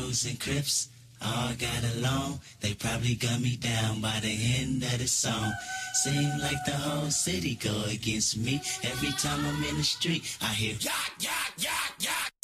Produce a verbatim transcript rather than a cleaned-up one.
Bloods and Crips all got along. They probably got me down by the end of the song. Seem like the whole city go against me. Every time I'm in the street, I hear yak, yak, yak, yak.